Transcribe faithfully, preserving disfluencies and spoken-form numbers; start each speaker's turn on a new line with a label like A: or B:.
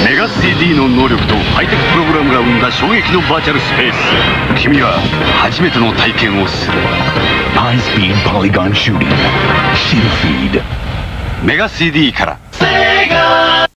A: メガ スリーディー の能力とハイテクプログラムが生んだ衝撃のバーチャルスペース。君は初めての体験をする。
B: High Speed Polygon Shooting Shield Feed
A: メガ スリーディー から